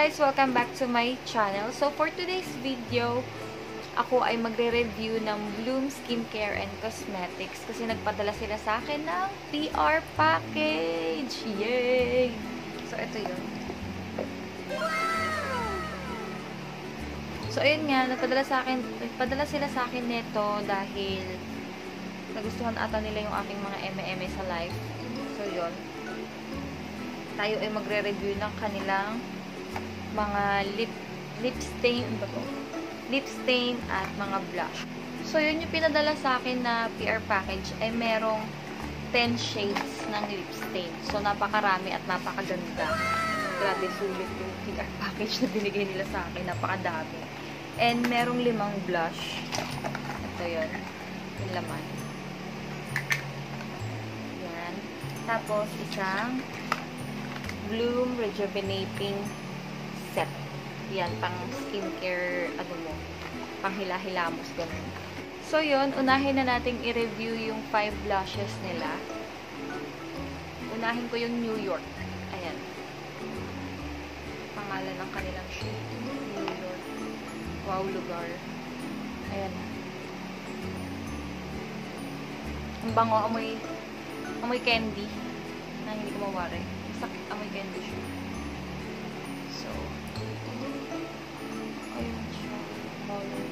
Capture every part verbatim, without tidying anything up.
guys! Welcome back to my channel. So for today's video, ako ay magre-review ng Bloom Skincare and Cosmetics kasi nagpadala sila sa akin ng P R package! Yay! So ito yun. So ayun nga, nagpadala sa akin, nagpadala sila sa akin nito dahil nagustuhan ata nila yung aking mga eme-eme sa live. So yun. Tayo ay magre-review ng kanilang mga lip lip stain, ano ba to? Lip stain at mga blush. So, yun yung pinadala sa akin na P R package ay merong ten shades ng lip stain. So, napakarami at napakaganda. Grabe, sulit yung P R package na binigay nila sa akin. Napakadami. And, merong limang blush. Ito yun. Yung laman. Yan. Tapos, isang Bloom Rejuvenating set. Yan, pang skincare, ano mo, pang hila-hilamos, ganun. So, yun, unahin na nating i-review yung five blushes nila. Unahin ko yung New York. Ayan. Pangalan ng kanilang shade. New York. Wow, lugar. Ayan. Ang bango, amoy, amoy candy. Na hindi ko mawari. Sakit, amoy candy siya. So, ayun siya. Color.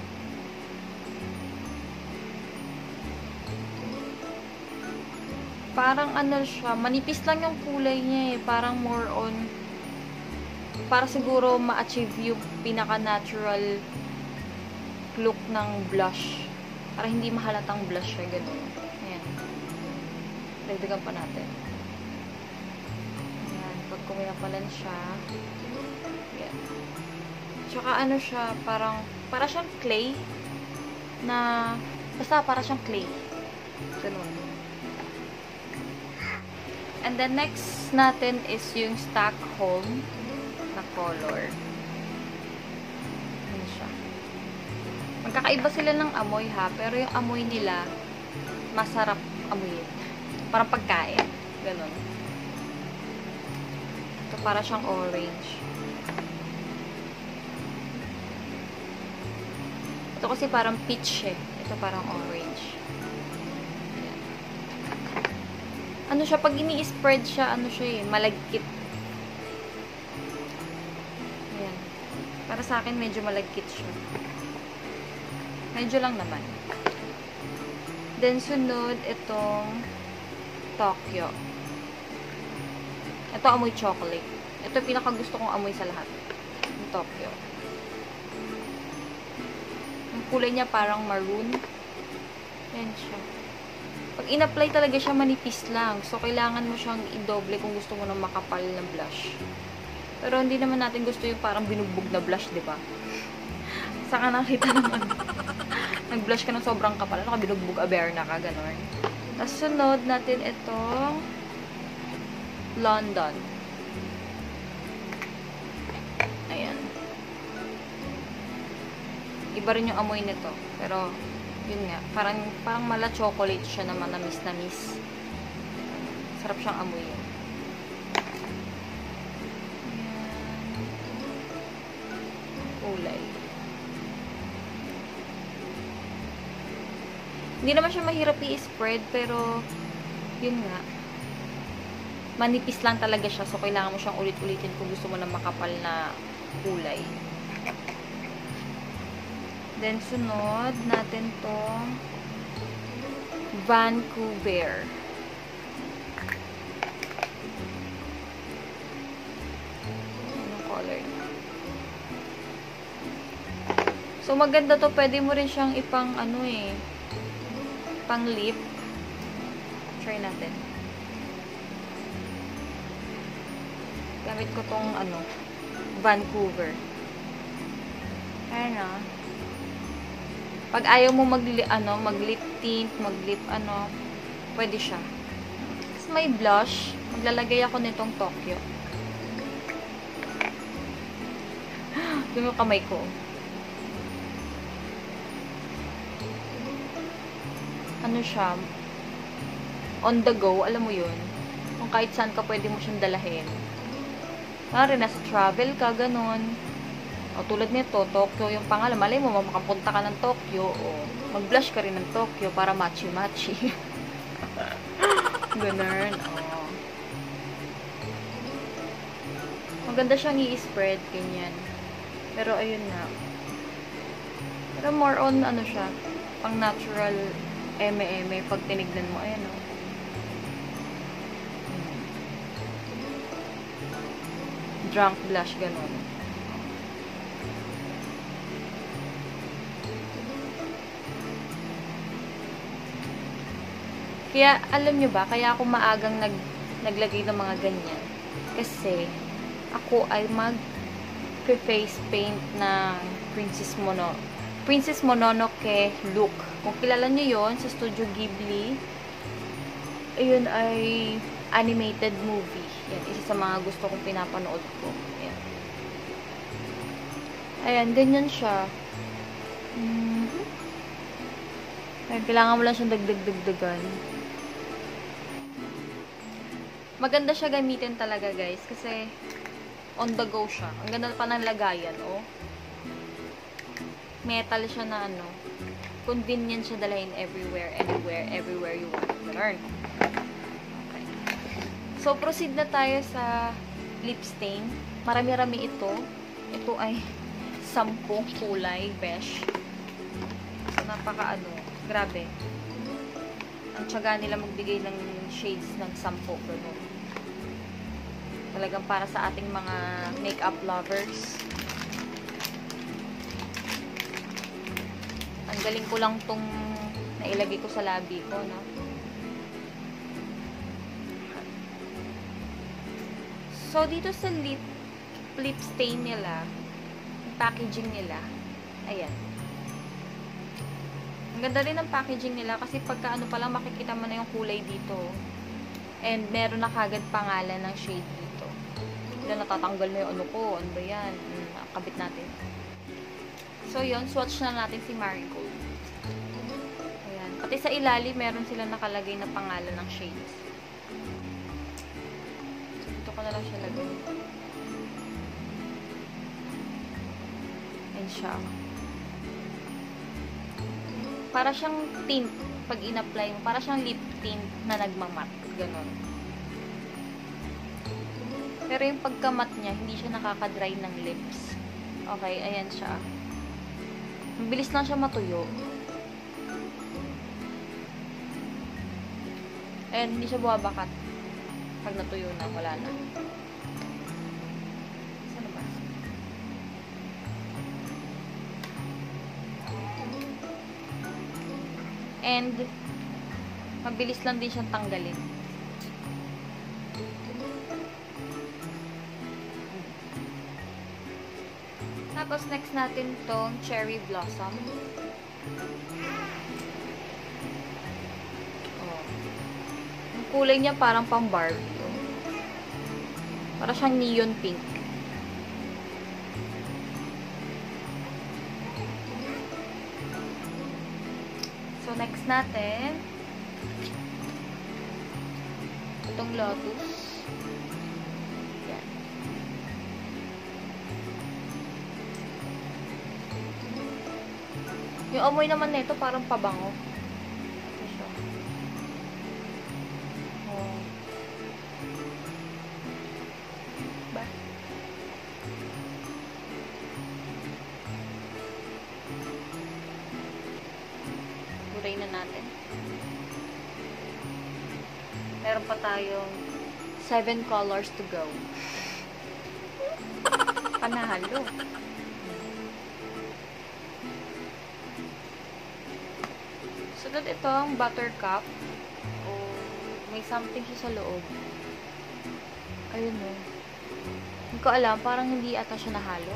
Parang ano siya, manipis lang yung kulay niya eh. Parang more on, para siguro ma-achieve yung pinaka-natural look ng blush. Para hindi mahalatang blush siya, gano'n. Ayan. Dagdagan pa natin. Ayan, pag kumilapalan siya. Ayan. Tsaka ano siya, parang, para siyang clay. Na, basta para siyang clay. Ganun. And then next natin is yung Stockholm na color. Ano siya. Magkakaiba sila ng amoy ha, pero yung amoy nila, masarap amoyin. Parang pagkain. Ganun. Ito para siyang orange. Ito kasi parang peach eh. Ito parang orange. Ayan. Ano siya, pag ini-spread siya, ano siya eh, malagkit. Ayan. Para sa akin, medyo malagkit siya. Medyo lang naman. Then, sunod, itong Tokyo. Ito, amoy chocolate. Ito, pinakagusto kong amoy sa lahat. Yung Tokyo. Yung kulay niya parang maroon. Yan siya. Pag in-apply talaga siya, manipis lang. So, kailangan mo siyang i-doble kung gusto mo ng makapal na blush. Pero, hindi naman natin gusto yung parang binugbog na blush, di ba? Saan ka nakita naman? Nag-blush ka ng sobrang kapal. Ano ka, binugbog Aberna ka, gano'n. Tapos, sunod natin itong London. Ayan. Iba rin yung amoy nito. Pero, yun nga. Parang, parang mala chocolate siya na manamis-namis. Sarap siyang amoyin. Ayan. Kulay. Hindi naman siya mahirap i-spread, pero, yun nga. Manipis lang talaga siya. So, kailangan mo siyang ulit-ulitin kung gusto mo ng makapal na kulay. Then, sunod natin tong Vancouver. Anong color niya? So, maganda to. Pwede mo rin siyang ipang, ano eh, pang lip. Try natin. Gamit ko tong, ano, Vancouver. Ayan na. Pag ayaw mo mag, ano, mag-lip tint, mag-lip, ano, pwede siya. Tapos may blush. Maglalagay ako nitong Tokyo. Yung kamay ko. Ano siya? On the go, alam mo yun? Kung kahit saan ka pwede mo siyang dalahin. Mari, nasa travel ka, ganon. O, tulad nito, Tokyo yung pangalan. Malay mo, makapunta ka ng Tokyo, o mag-blush ka rin ng Tokyo para matchy-matchy. Ganon, o. Maganda siyang i-spread, ganyan. Pero, ayun na. Pero more on, ano siya, pang natural eme-eme pag tinignan mo. Ayan, o. Drunk blush, ganon. Kaya, alam nyo ba, kaya ako maagang nag, naglagay ng mga ganyan. Kasi, ako ay mag-face paint ng Princess Mono, Princess Mononoke look. Kung kilala nyo yon sa Studio Ghibli, ayun ay animated movie. Yan, isa sa mga gusto kong pinapanood ko. Ayan. Ayan, ganyan siya. Mm-hmm. Ayan, kailangan mo lang siyang dagdag-dagdagan. Maganda siya gamitin talaga, guys. Kasi, on the go siya. Ang ganda pa ng lagayan, oh. Metal siya na, ano. Convenient siya dalahin everywhere, anywhere, everywhere you want to learn. So, proceed na tayo sa lip stain. Marami-rami ito. Ito ay sampung kulay, besh. So, napaka ano, grabe. Ang tiyaga nila magbigay ng shades ng sampu. Ganun. Talagang para sa ating mga makeup lovers. Ang galing ko lang tong nailagay ko sa labi ko, no? So, dito sa lip, lip stain nila, yung packaging nila, ayan. Ang ganda rin ng packaging nila kasi pagka ano pa lang makikita mo na yung kulay dito. And meron na kagad pangalan ng shade dito. Dito natatanggal na yung ano ko. Ano ba yan? Hmm, kabit natin. So, yun. Swatch na natin si Marigold. Ayan. Pati sa ilalim, meron sila nakalagay na pangalan ng shades. Dito ko na lang siya lagay. Ayan siya. Para siyang tint pag in-apply mo. Para siyang lip tint na nagmamat. Ganon. Pero yung pagkamat niya, hindi siya nakaka-dry ng lips. Okay, ayan siya. Mabilis lang siya matuyo. Ayan, hindi siya buwabakat. Pag natuyo na, wala na. Saan ba? And, mabilis lang din siyang tanggalin. Tapos, next natin tong Cherry Blossom. Oh. Ang kulay niya parang pang Barbie. Oh. Para siyang neon pink. So, next natin, itong Lotus. Yan. Yung amoy naman nito parang pabango. Ito siya. Oh. Ba? Buray na natin. Meron pa tayong seven colors to go. Panahalo. Sunod ito ang buttercup. O, may something siya sa loob. Ayun o. Hindi ko alam. Parang hindi ata siya nahalo.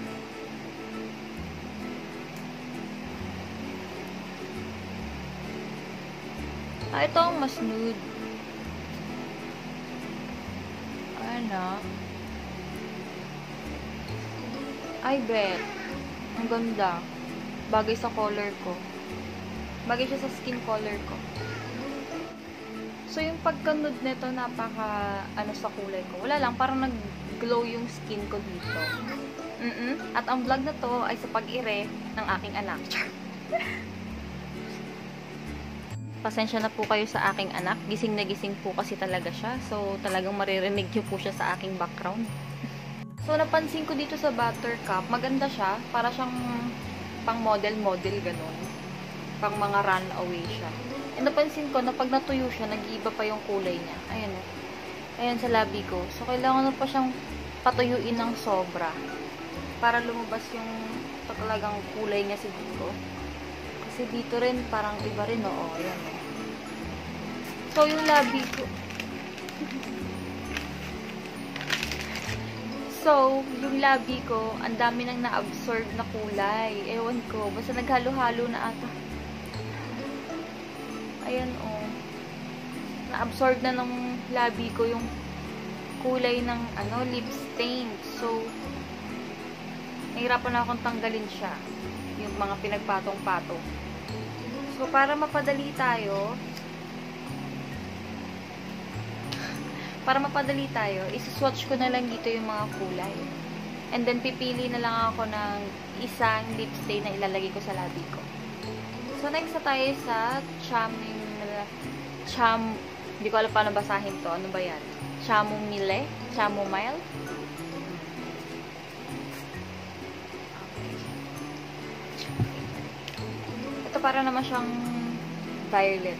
Ah, ito ang mas nude. Ano? I bet. Ang ganda. Bagay sa color ko. Bagay siya sa skin color ko. So, yung pagka-nude nito, napaka, ano sa kulay ko. Wala lang, parang nag-glow yung skin ko dito. Mm-mm. At ang vlog na to ay sa pag-ire ng aking anak. Pasensya na po kayo sa aking anak. Gising na gising po kasi talaga siya. So, talagang maririnig niyo po siya sa aking background. So, napansin ko dito sa Buttercup, maganda siya. Para siyang pang model-model, ganun. Pang mga runaway siya. And napansin ko na pag natuyo siya, nag-iiba pa yung kulay niya. Ayan o. Ayan sa labi ko. So, kailangan na pa siyang patuyuin ng sobra. Para lumabas yung talagang kulay niya sa dito. Kasi dito rin, parang iba rin, oo. Ayan o. So, yung labi ko. So, yung labi ko, ang dami nang na-absorb na kulay. Ewan ko. Basta naghalo-halo na ata. Ayan, oh. Na-absorb na ng labi ko yung kulay ng, ano, lip stain. So, nahirapan na akong tanggalin siya. Yung mga pinagpatong-patong. So, para mapadali tayo, para mapadali tayo, isi-swatch ko na lang dito yung mga kulay. And then, pipili na lang ako ng isang lip stain na ilalagay ko sa labi ko. So, next na tayo sa Chamomile. Cham, hindi ko alam paano basahin to. Ano ba yan? Chamomile? Chamomile? Ito para naman siyang violet.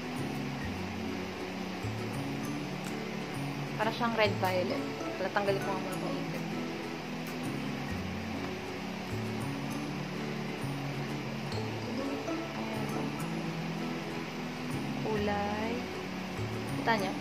Para siyang red violet. Kaya tanggalin ko nga muna kung ito. Kulay. Kita niya.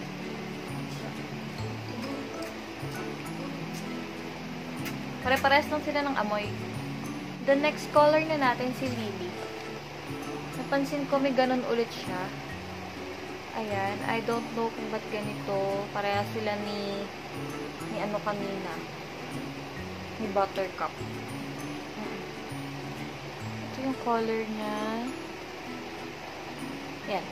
Pare-pares lang sila ng amoy. The next color na natin si Lily. Napansin ko may ganun ulit siya. Ayan. I don't know kung ba't ganito. Pareha sila ni ni ano kanina. Ni Buttercup. Ito yung color niya. Ayan.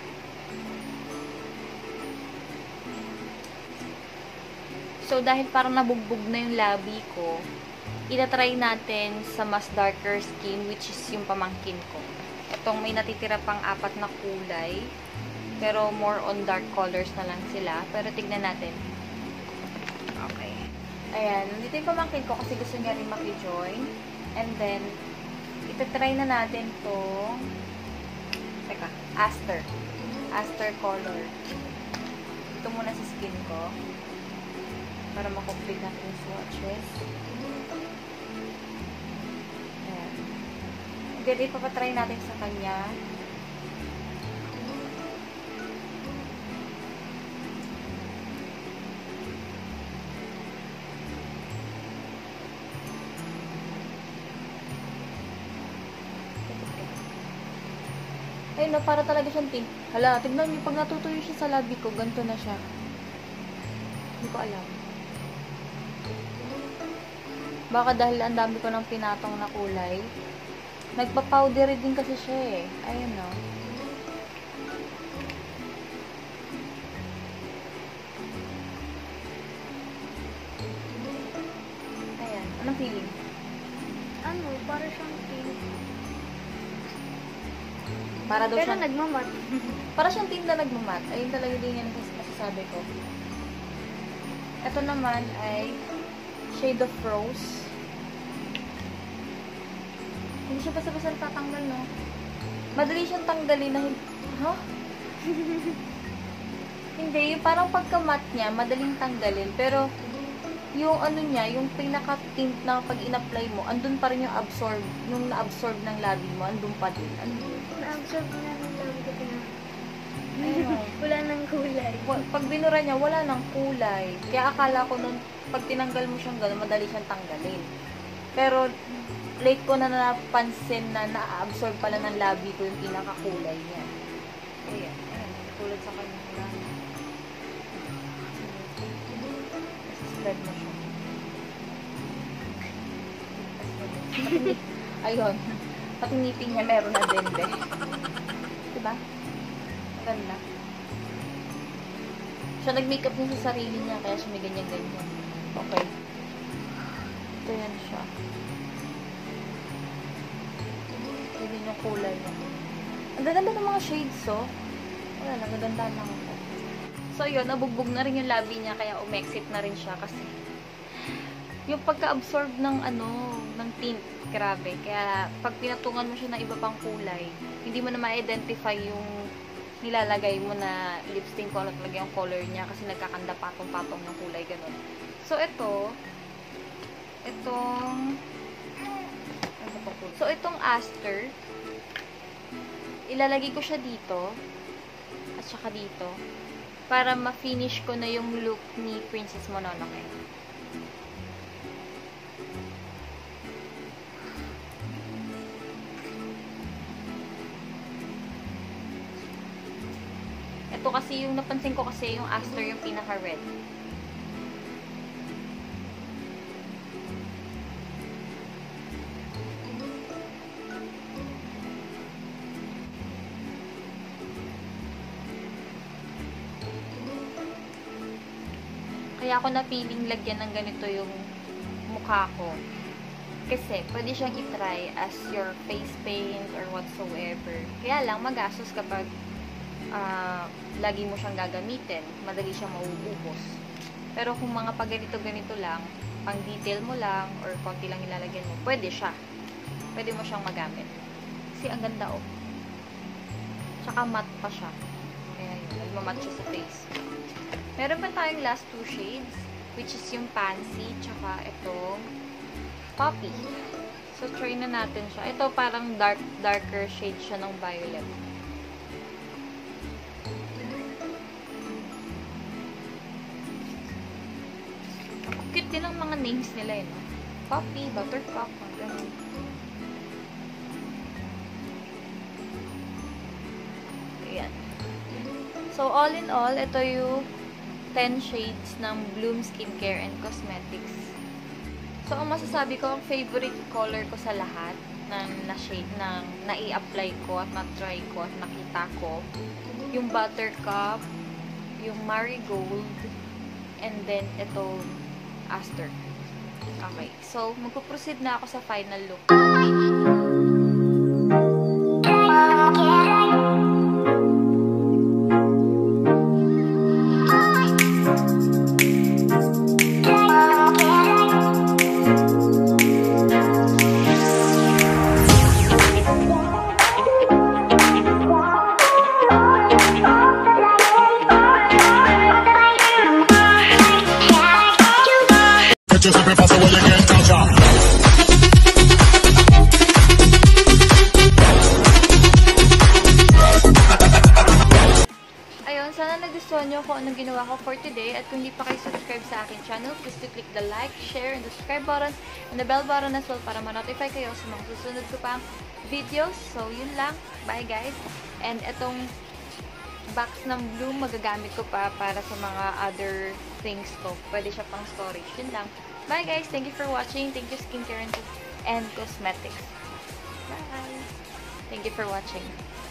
So, dahil parang nabugbog na yung labi ko, itatry natin sa mas darker skin, which is yung pamangkin ko. Itong may natitira pang apat na kulay, pero more on dark colors na lang sila. Pero tignan natin. Okay. Ayan, nandito yung pamangkin ko kasi gusto niya rin maki-join. And then, itatry na natin tong teka, Aster. Aster color. Ito muna sa skin ko. Para makomplete natin yung swatches. Ayan. Then, ipapatry natin sa kanya. Ayun na, para talaga siyang tint. Hala, tignan niyo, pag natutuyo siya sa labi ko, ganito na siya. Hindi ko alam. Baka dahil ang dami ko ng pinatong na kulay. Nagpa-powdery din kasi siya eh. Ayun o. Ayan. Anong feeling? Ano, para siyang tint. Para daw Pero siyang... nagmamat. Para siyang tint na nagmamat. Ayun talaga din yan masasabi ko. Ito naman ay shade of rose. Hindi siya basta-basta tatanggal, no? Madali siyang tanggalin na hindi... Huh? Hindi, yung parang pagka-matte niya, madaling tanggalin. Pero, yung ano niya, yung pinaka-tint na pag in-apply mo, andun pa rin yung absorb, yung na-absorb ng labi mo, andun pa din. Ano yun? Na-absorb na ng labi ko na. Ayun. Wala nang kulay. Pag binura niya, wala nang kulay. Kaya akala ko nun, pag tinanggal mo siyang gano'n, madali siyang tanggalin. Pero, late ko na napansin na na-absorb pala ng labi ko yung pinakakulay niya. Ayan. Ayan. Tulad sa kanya. Spread mo siya. Ayun. Pati ngipin niya meron na din, be. Diba? Ganda. Siya nag-makeup niya sa sarili niya, kaya siya may ganyan-ganyan. Okay. Ito yan siya. Ganyan yung kulay niya. Ang ganda ng mga shades, oh. Wala, nagaganda lang ako. So, yun, nabugbog na rin yung labi niya, kaya umexit na rin siya kasi yung pagka-absorb ng ano, ng tint, grabe. Kaya, pag pinatungan mo siya ng iba pang kulay, hindi mo na ma-identify yung nilalagay mo na lipstick color talaga yung color niya kasi nagkakanda patong-patong ng kulay, ganun. So, ito, itong, ano pa po? So, itong Aster, ilalagay ko siya dito, at saka dito, para ma-finish ko na yung look ni Princess Mononoke. Ito kasi yung napansin ko kasi yung Aster yung pinaka-red. Kaya ako napiling lagyan ng ganito yung mukha ko. Kasi, pwede siyang itry as your face paint or whatsoever. Kaya lang, magastos kapag uh, lagi mo siyang gagamitin. Madali siyang mauubos. Pero kung mga pag ganito-ganito lang, pang detail mo lang, or konti lang ilalagyan mo, pwede siya. Pwede mo siyang magamit. Kasi ang ganda, oh. Tsaka matte pa siya. Kaya yun, nagmamatte siya sa face. Meron pa tayong last two shades, which is yung Pansy, tsaka itong Poppy. So, try na natin siya. Ito parang dark, darker shade siya ng violet. Cute din ang mga names nila, eh, no? Poppy, Buttercup, mga ganun. Ayan. So, all in all, ito yung ten shades ng Bloom Skincare and Cosmetics. So, ang masasabi ko, ang favorite color ko sa lahat ng na-shade, ng nai-apply ko at na-try ko at nakita ko, yung Buttercup, yung Marigold, and then itong Aster. Okay. So, magpo-proceed na ako sa final look. Ayun, sana nagustuhan nyo kung anong ginawa ko for today. At kung hindi pa kayo subscribe sa akin channel, please to click the like, share, and the subscribe button, and the bell button as well para ma-notify kayo sa mga susunod ko pang videos. So, yun lang. Bye, guys. And itong box ng Bloom, magagamit ko pa para sa mga other things ko. Pwede siya pang storage. Yun lang. Bye, guys. Thank you for watching. Thank you, Skincare and, and Cosmetics. Bye. Thank you for watching.